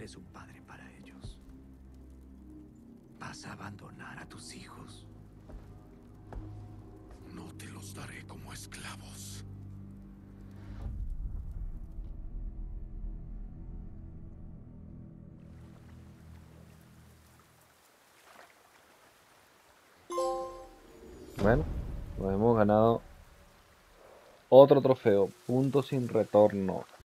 eres un padre para ellos. ¿Vas a abandonar a tus hijos? No te los daré como esclavos. Bueno, nos hemos ganado otro trofeo. Punto sin retorno.